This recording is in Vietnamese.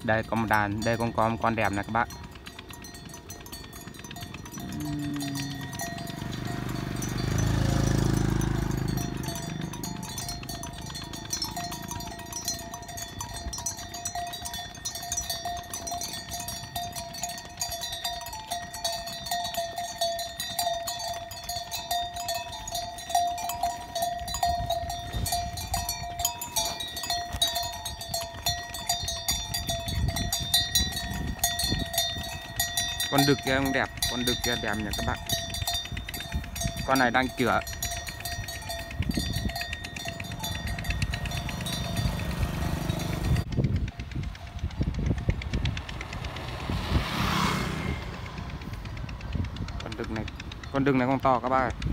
Đây có một đàn, đây cũng có một con đẹp này các bác. Con đực kia cũng đẹp, con đực kia đẹp nhỉ các bạn. Con này đang chữa. Con đực này con to các bác ơi.